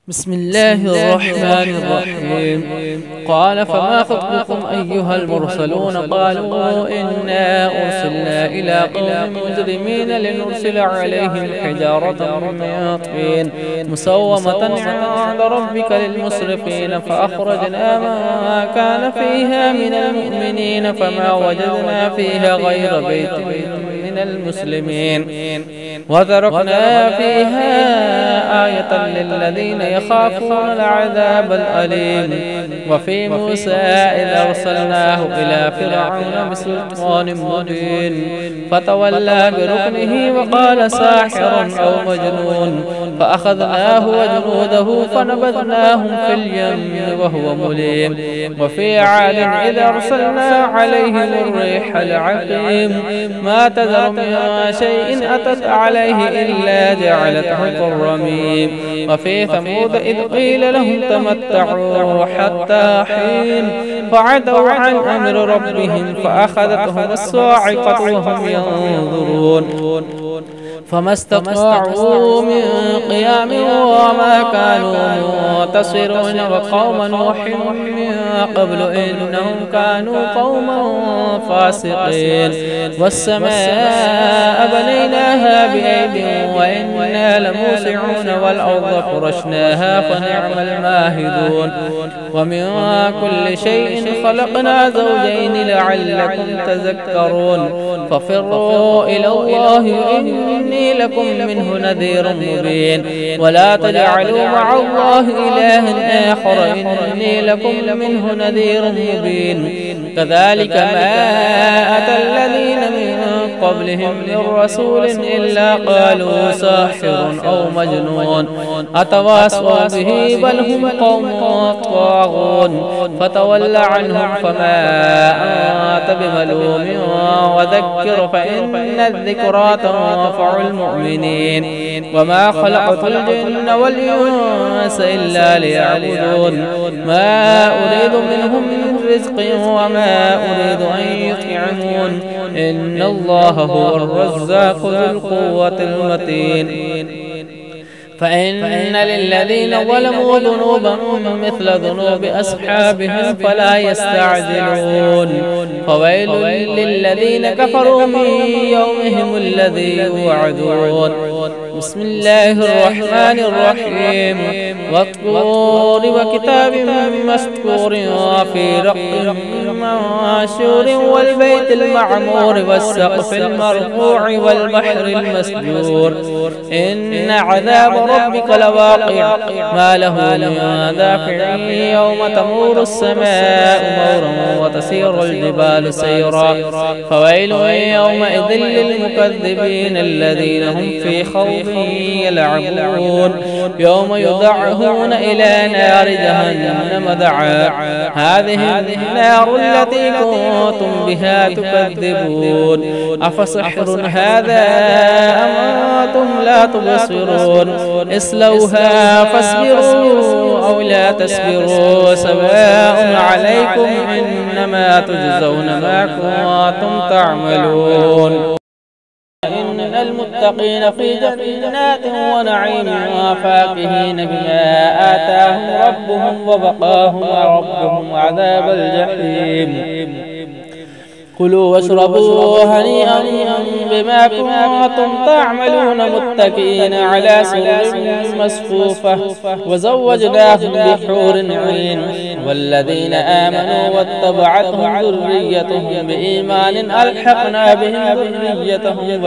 بسم الله الرحمن الرحيم. قال فما خطبكم أيها المرسلون؟ قالوا إنا أرسلنا إلى قوم مجرمين لنرسل عليهم حجارة من طين مسومة عند ربك للمسرفين فأخرجنا ما كان فيها من المؤمنين فما وجدنا فيها غير بيت من المسلمين وتركنا فيها آية للذين يخافون العذاب الأليم. وفي موسى إذ أرسلناه إلى فرعون بسلطان مبين فتولى بركنه وقال ساحر أو مجنون فأخذناه وجنوده فنبذناهم في اليم وهو مليم. وفي عاد إذ أرسلنا عليهم الريح العقيم ما تذر من شيء أتت عليه إلا جعلته كالرميم. وفي ثمود إذ قيل لهم تمتعوا حتى حين فعتوا عن أمر ربهم فأخذتهم الصاعقة وهم ينظرون فما استطاعوا من قيام وما كانوا منتصرين. وقوم نوح من قبل إنهم كانوا قوما فاسقين. والسماء بنيناها بأيد وإنا لموسعون والأرض فرشناها فنعم الماهدون. ومن كل شيء خلقنا زوجين لعلكم تذكرون. ففروا إلى الله إني لكم منه نذير مبين. ولا تجعلوا مع الله إلها آخر إني لكم منه نذير مبين. كذلك ما أتى الذين من قبلهم من رسول إلا قالوا ساحر أو مجنون أتواصوا به بل هم قوم طاغون. فتول عنهم فما أنت بملوم وذكر فإن الذكرى تنفع المؤمنين. وما خلقت الجن والإنس إلا ليعبدون ما أريد منهم من رزق وما أريد أن يطعمون إن الله هو الرزاق ذو القوة المتين. فإن للذين ظلموا ذنوبا مثل ذنوب أصحابهم فلا يستعجلون. فويل للذين كفروا من يومهم الذي يوعدون. بسم الله الرحمن الرحيم. والطور وكتاب مسطور في رق منشور والبيت المعمور والسقف المرفوع والبحر المسجور إن عذاب ربك لواقع ما له من دافع يوم تمور السماء مورا وتسير الجبال سيرا. فويل يومئذ للمكذبين الذين هم في خوف يلعبون. يوم يدعون إلى نار جهنم دعا هذه النار التي كنتم بها تكذبون. أفسحر هذا أم أنتم لا تبصرون اصلوها فاصبروا أو لا تصبروا سواء عليكم إنما تجزون ما كنتم تعملون. إن المتقين في جنات ونعيم فاكهين بما آتاهم ربهم ووقاهم ربهم عذاب الجحيم. كلوا واشربوا هنيئا بما كنتم تعملون متكئين على سرر مصفوفة وزوجناهم بحور عين. والذين آمنوا واتبعتهم ذريتهم بإيمان ألحقنا بهم ذريتهم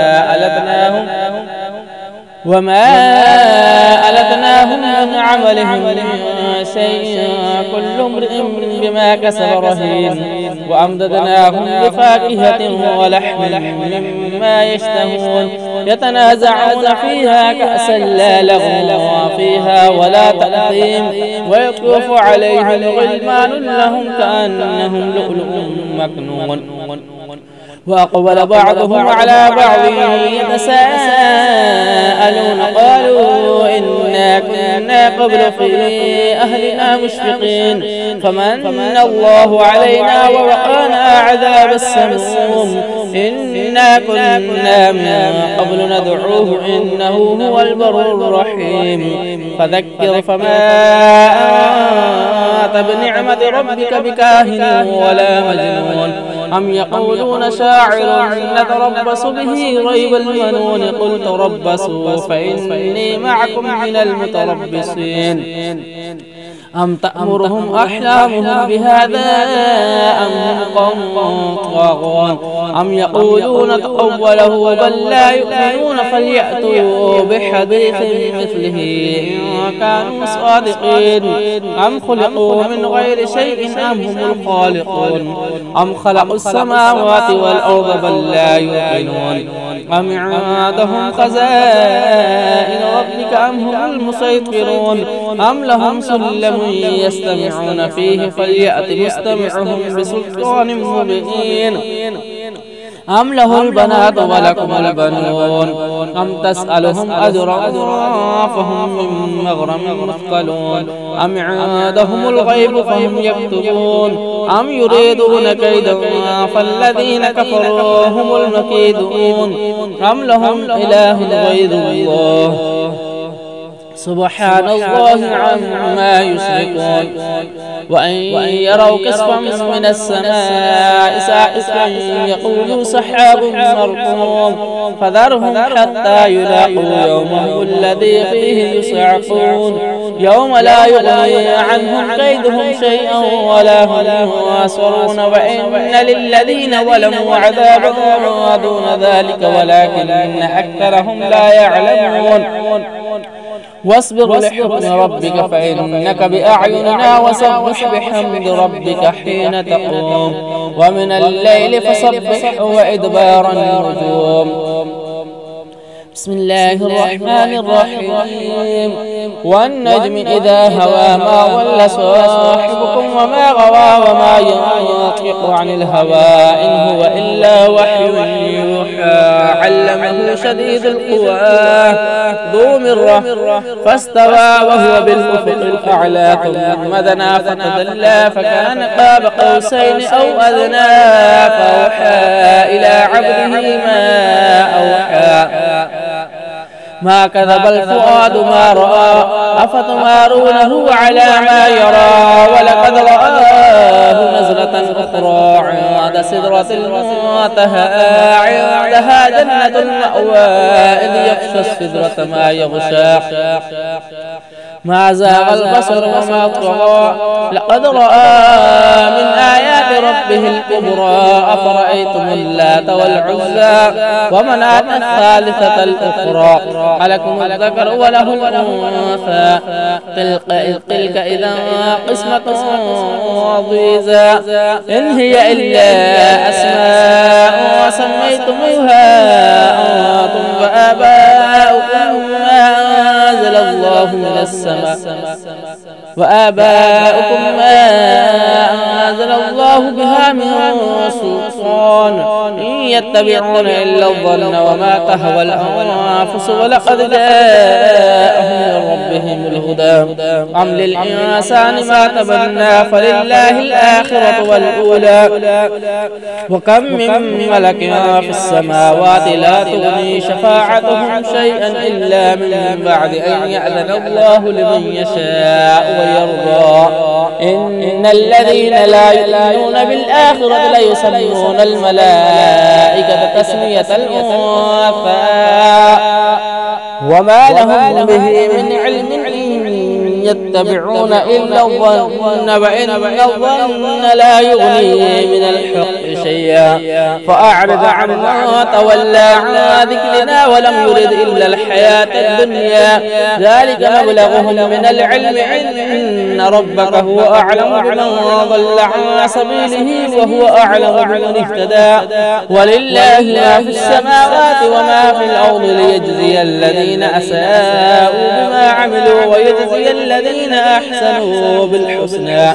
وما ألتناهم من عملهم من شيء كل امرئ بما كسب رهين. وأمددناهم بفاكهة ولحم مما يشتهون يتنازعون فيها كأسا لا لغو فيها ولا تأثيم ويطوف عليهم غلمان لهم كأنهم لؤلؤ مكنون. وأقبل بعضهم على بعض يتساءلون قالوا إنا كنا قبل في أهلنا مشفقين فمن الله علينا ووقانا عذاب السموم. إنا كنا من قبل ندعوه إنه هو البر الرحيم فذكر فما أنت بنعمة ربك بكاهن ولا مجنون أم يقولون شاعر نتربص به ريب المنون قل تربصوا فإني معكم من المتربصين أم تأمرهم أحلامهم بهذا أم هم قوم طاغون أم يقولون تقوله بل لا يؤمنون فليأتوا بحديث مثله إن كانوا صادقين أم خلقوا من غير شيء أم هم الخالقون أم خلقوا السماوات والأرض بل لا يوقنون أم عندهم خزائن ربك أم هم المسيطرون أم لهم سلم يستمعون فيه فليأت مستمعهم بسلطان مبين أم له البنات ولكم البنون أم تسألهم أجرا فهم من مغرم مثقلون أم عندهم الغيب فهم يكتبون أم يريدون كيدا فالذين كفروا هم المكيدون أم لهم إله غير الله سبحان الله عما يشركون وأن يروا كسفا من السماء ساقطا يقولوا سحاب مركوم فذرهم حتى يلاقوا يومهم الذي فيه يصعقون يوم لا يغني عنهم كيدهم شيئا ولا هم ينصرون وإن للذين ظلموا عذابا دون ذلك ولكن أكثرهم لا يعلمون واصبر لحكم ربك فإنك بأعيننا وسبح بحمد ربك حين تقوم ومن الليل فسبح وإدبار النجوم بسم الله الرحمن الرحيم والنجم إذا هوى ما ضل صاحبكم وما غوى وما ينطق عن الهوى إن هو إلا وحي يوحى علمه شديد القوى ذو مرة فاستوى وهو بالأفق الأعلى ثم دنا فتدلى فكان قاب قوسين أو أدنى فأوحى إلى عبده ما أوحى ما كذب الفؤاد ما رأى أفتمارونه على ما يرى ولقد رآه نزلة أخرى عند سدرة المنتهى عندها جنة المأوى إذ يغشى السدرة ما يغشى ما زاغ البصر وما طغى لقد رأى من آيات ربه الكبرى أفرأيتم اللات والعزى ومناة الثالثة الأخرى ألكم الذكر وله الأنثى تلك إذا قسمة ضيزى إن هي إلا أسماء وسميتموها أنتم وآباؤكم ما أنزل الله من السماء وآباؤكم ما أنزل الله بها من سلطان إن يتبعون إلا الظن وما تهوى الأنفس ولقد جاءهم من ربهم الهدى أم للإنسان ما تمنى فلله الآخرة والأولى وكم من ملك في السماوات لا تغني شفاعتهم شيئا إلا من بعد أن يأذن الله لمن يشاء ويرضى إن الذين لا يؤمنون بالآخرة ليسمون الملائكة تسمية الأنثى وما لهم به من علم يتبعون إلا الظن وإن الظن لا يغني من الحق شيئا فأعرض عمن تولى عن ذكرنا ولم يرد إلا الحياة الدنيا ذلك مبلغهم من العلم إن ربك هو أعلم بمن ضل عن سبيله وهو أعلم بمن اهتدى ولله ما في السماوات وما في الأرض ليجزي الذين أساءوا بما عملوا ويجزي الذين أحسنوا بالحسنى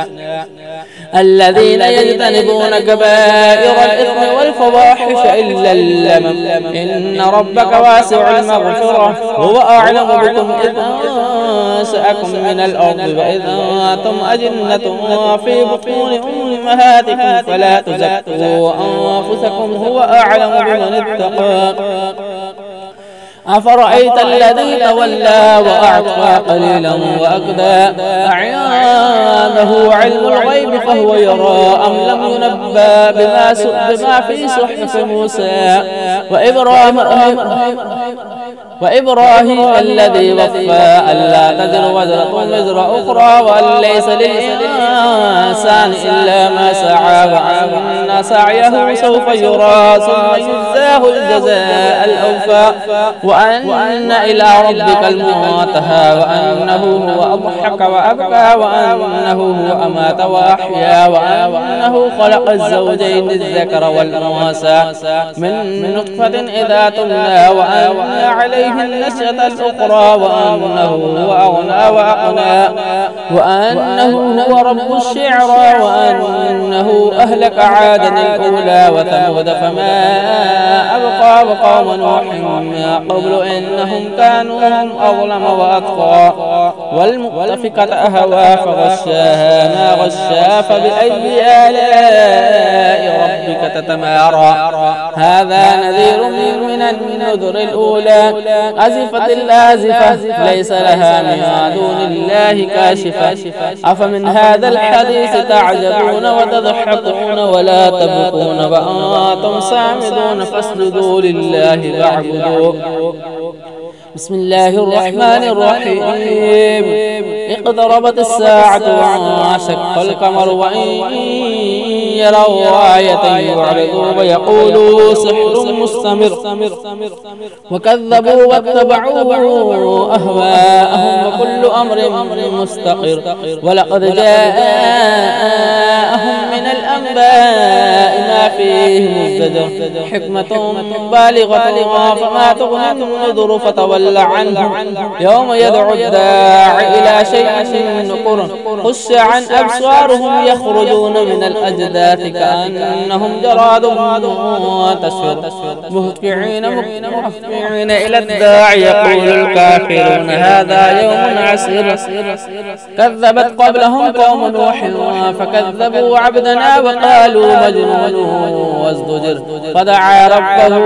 الذين يجتنبون كبائر الإثم والفواحش إلا اللمم إن ربك واسع المغفرة هو أعلم بكم إذ أنشأكم من الأرض وإذ أنتم أجنة في بطون أمهاتكم فلا تزكوا أنفسكم هو أعلم بمن اتقى أفرأيت الذي تولى وأعطى قليلا وأكدى أعنده علم الغيب فهو يرى أم لم ينبأ بما في صحف موسى وإبراهيم الذي وفى ألا تزر وزرة وزر أخرى وأن ليس للإنسان إلا ما سعى وأن سعيه سوف يرى ثم يجزاه الجزاء الأوفى وأن إلى ربك المنتهى وأنه هو أضحك وأبكى وأنه هو أمات وأحيا وأنه خلق الزوجين الذكر والأنثى من نطفة إذا تمنى وأن عليه النشأة الأخرى وأنه هو أغنى وأقنى وأنه هو رب الشعرى وأنه أهلك عادا الأولى وثمود فما أبقى وقوم نوح من قبل إنهم كانوا هم أظلم وأطغى والمؤتفكة أهوى فغشاها ما غشا فبأي آلاء ربك تتمارى هذا نذير من النذر الأولى أزفت الآزفة ليس لها من دون الله كاشفة أفمن هذا الحديث تعجبون وتضحكون ولا تبكون وأنتم سامدون فاسجدوا لله واعبدوا بسم الله الرحمن الرحيم اقتربت الساعة وانشق القمر وإن يروا آية يعرضوا ويقولوا سحر مستمر وكذبوا واتبعوا أهواءهم وكل أمر مستقر ولقد جاءهم من الأنباء ما فيه مزدجر حكمة بالغة فما تغني النذر فتول عنه يوم يدعو الداعي إلى شيء نكر خش عن أبصارهم يخرجون من الأجداث كأنهم جراد منتشر مهطعين إلى الداعي يقول الكافرون هذا يوم عسير كذبت قبلهم قوم نوح فكذبوا عبدنا وقالوا مجنون وازدجر فدعا ربه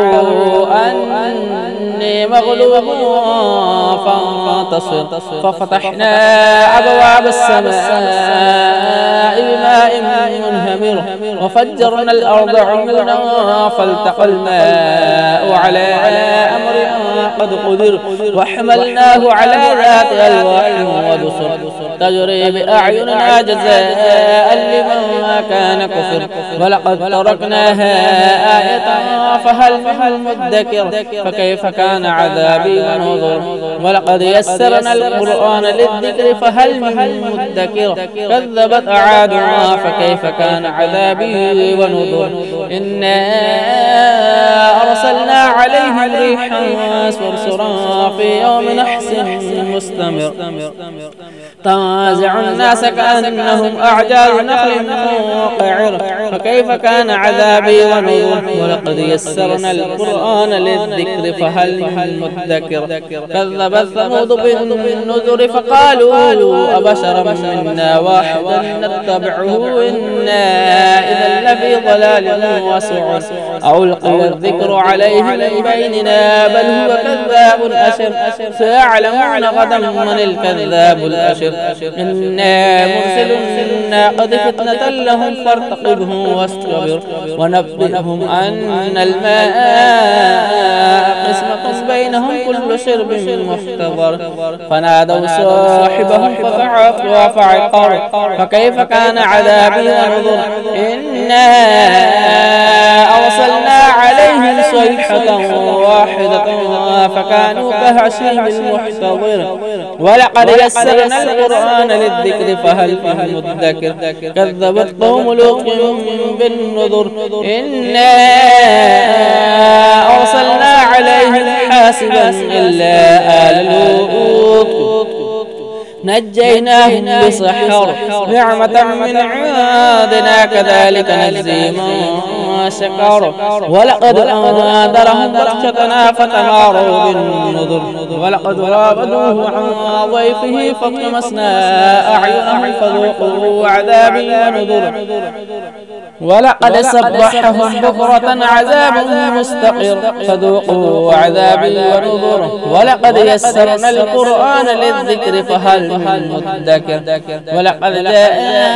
أني مغلوب فانتصر ففتحنا أبواب السماء بماء منهمر وفجرنا الأرض عيونا فالتقى الماء على أمر قد قدر وحملناه على ذات ألواح ودسر تجري بأعيننا جزاء لمن كان كفر ولقد تركناها آية فهل من مدكر فكيف كان عذابي ونذر ولقد يسرنا القرآن للذكر فهل من مدكر كذبت عاد فكيف كان عذابي ونذر إنا أرسلنا عليهم ريحا صرصرا في يوم نحس مستمر تنازع الناس كأنهم أعجاز نخل منقعر فكيف كان عذابي ونذر ولقد يسرنا القرآن للذكر فهل من مدكر كذبت ثمود بالنذر فقالوا أبشرا منا واحدا نتبعه إنا إذا لفي ضلال وسعر أو ألقي الذكر عليه من بيننا بل هو كذاب أشر سيعلمون غدا من الكذاب الأشر إنا مرسل الناقة فتنة لهم فارتقبهم واصطبر ونبئهم أن الماء قسمة بينهم كل شرب محتضر فنادوا صاحبهم فعقر فكيف كان عذابي ونذر إنا أرسلنا عليهم صيحة واحدة فكانوا كهشيم المحتضر ولقد يسرنا القرآن للذكر فهل من مدكر كذبت قوم لوط بالنذر إنا أرسلنا عليهم حاسبا إلا آل لوط نجيناهم بسحر نعمة من عندنا كذلك نجزي من شكر ولقد أنذرهم بطشتنا فتماروا بالنذر ولقد راودوه عن ضيفه فطمسنا أعينهم فذوقوا عذابي ونذر ولقد صبحهم بكرة عذاب مستقر فذوقوا عذابي ونذر ولقد يسرنا القرآن للذكر فهل من مدكر ولقد جاء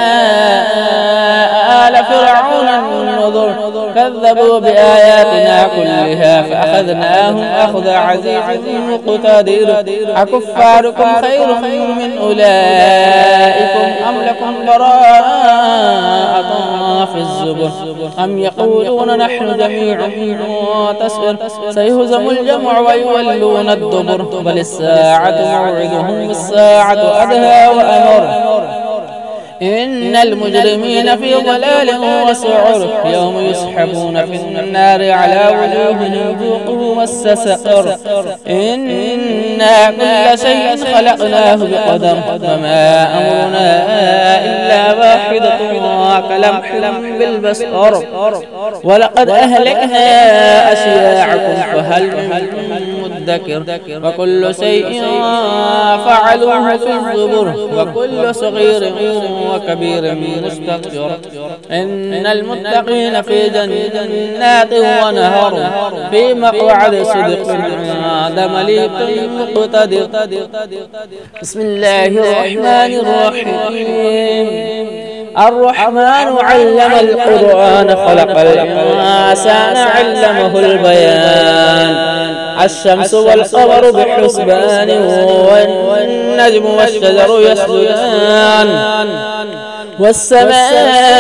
آل فرعون النذر كذبوا بآياتنا كلها فأخذناهم أخذ عزيز مقتدر أكفاركم خير من أولئكم أم لكم براءة في الزبر أم يقولون نحن جميع منتصر سيهزم الجمع ويولون الدبر بل الساعة موعدهم الساعة أدهى وأمر إن المجرمين في ضلال وسعر يوم يسحبون في النار على وجوههم ذوقوا مس سقر إنا كل شيء خلقناه بقدر وما أمرنا إلا واحدة كلمح بالبصر ولقد أهلكنا أشياعكم فهل من مدكر وكل شيء فعلوه في الزبر وكل صغير وكبير مستقر إن المتقين في جنات ونهر في مقعد صدق عند مليك مقتدر بسم الله الرحمن الرحيم الرحمن علم القرآن خلق الإنسان علمه البيان الشمس والقمر بحسبان والنجم والشجر يسجدان والسماء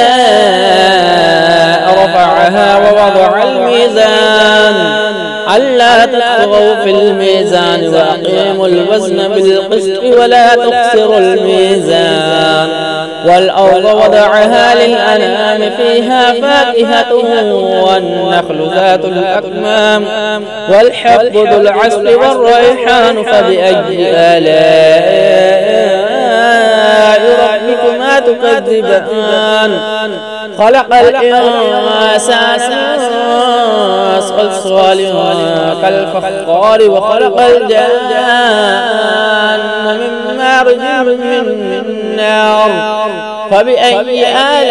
رفعها ووضع الميزان ألا تطغوا في الميزان وأقيموا الوزن بالقسط ولا تخسروا الميزان والأرض وضعها للأنعام فيها فاكهة والنخل ذات الأكمام والحب ذو العصف والريحان فبأي آلاء ربكما تكذبان خلق الإنسان من صلصال كالفخار وخلق الجان من مارج من نار فبأي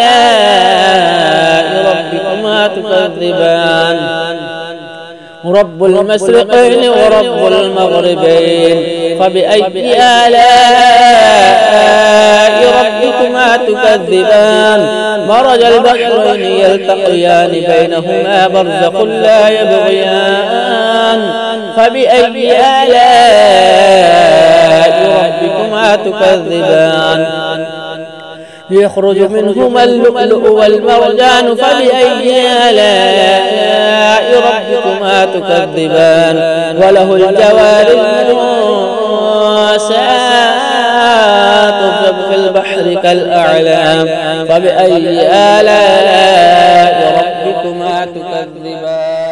آلاء ربكما تكذبان رب المشرقين ورب المغربين فبأي آلاء ربكما تكذبان مرج البحرين يلتقيان بينهما برزخ لا يبغيان فبأي آلاء ربكما تكذبان يخرج منهما اللؤلؤ والمرجان فبأي آلاء ربكما تكذبان وله الجوار المنشآت في البحر كالأعلام فبأي آلاء ربكما تكذبان